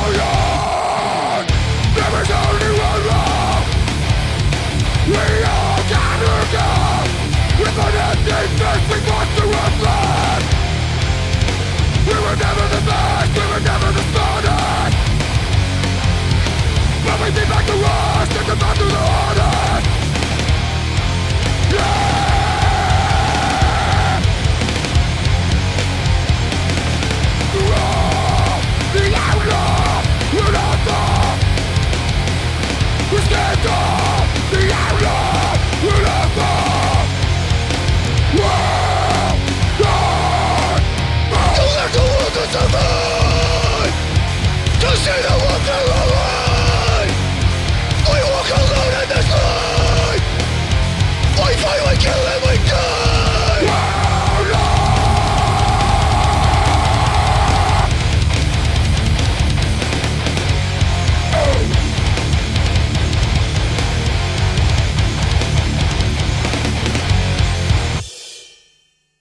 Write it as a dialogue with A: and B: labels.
A: million. There is only one wrong. We all gather down. With an empty fist we want to reflect. We were never the best, we were never the smartest. But we think like the rest, and the back to the hardest.